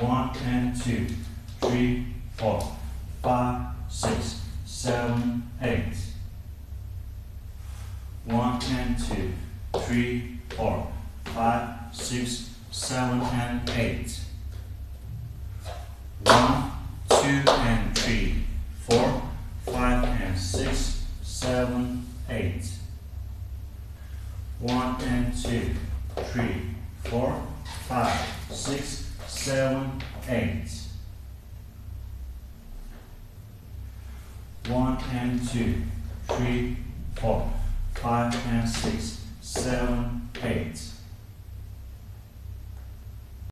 1 and 2, 3, 4, 5, 6, 7, 8. 1 and 2, 3, 4, 5, 6, 7 and 8. 1, 2 and 3, 4, 5 and 6, 7, 8. 1 and 2, 3, 4, 5, 6, 7, 8. 1 and 2, 3, 4, 5 and 6, 7, 8.